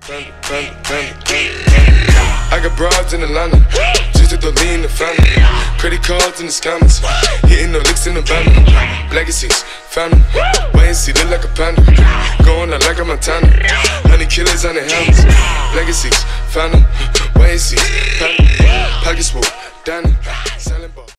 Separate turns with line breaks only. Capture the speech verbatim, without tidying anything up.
I got broads in Atlanta, just to the lean the family. Credit cards in the scammers, hitting the licks in the van. Legacies, family, wait and see, look like a panda. Going out like a Montana, honey killers on their helmets. Legacies, family, wait and see, panda. Pockets full.